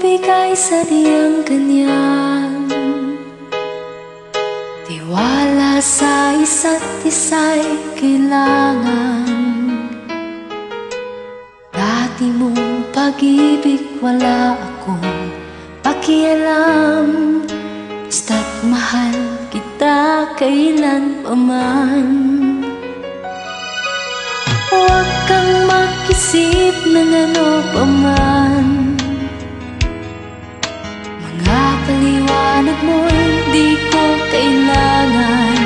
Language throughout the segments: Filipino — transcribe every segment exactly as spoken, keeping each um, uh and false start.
ibigay sa diyang kanyang tiwala sa isa't isa'y kailangan. Dati mong pag-ibig wala akong pakialam, basta't mahal kita kailanpaman. Huwag kang mag-isip ng ano paman, mga paliwanag mo'y di ko kailangan.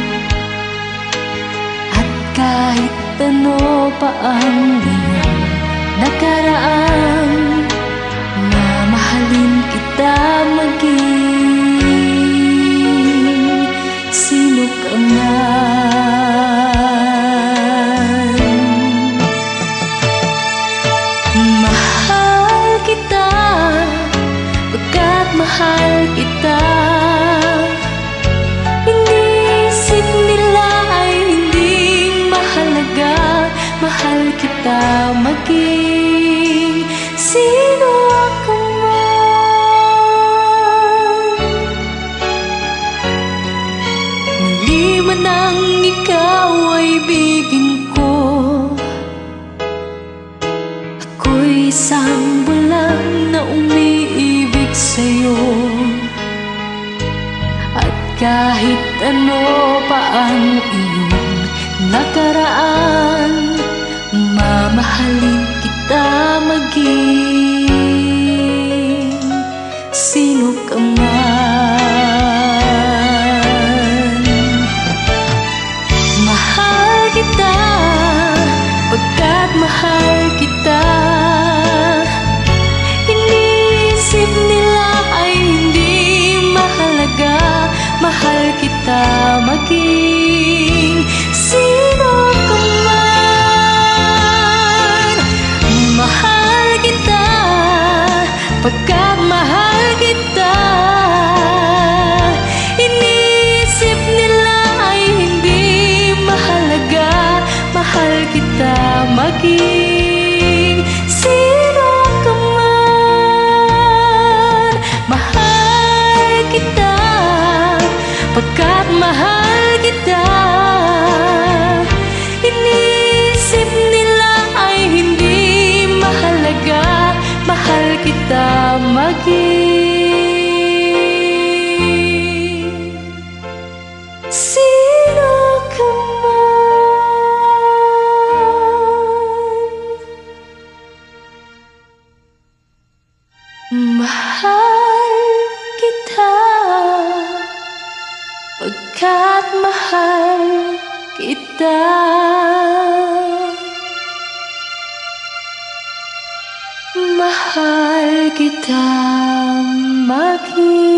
At kahit ano pa ang iyong nakaraan, mamahalin kita maging sino ka man. Mahal kita pagkat mahal kita. Inisip nila ay hindi mahalaga, mahal kita maging sino ako man. Maliban ang ikaw ay ibigin ko, ako'y isang bulang na umiibig sa'yo. At kahit ano pa ang iyong nakaraan, mamahalin kita maging sino ka man. Mahal kita pagkat mahal kita. Inisip nila ay hindi mahalaga, mahal kita maging sino ka man. Mahal kita pagkat mahal kita. Inisip nila ay hindi mahalaga, mahal kita maging sino ka man. Mahal kita pagkat mahal kita. Inisip nila ay hindi mahalaga, mahal kita maging sino ka man. Mahal kita pagkat mahal kita. Mahal kita maging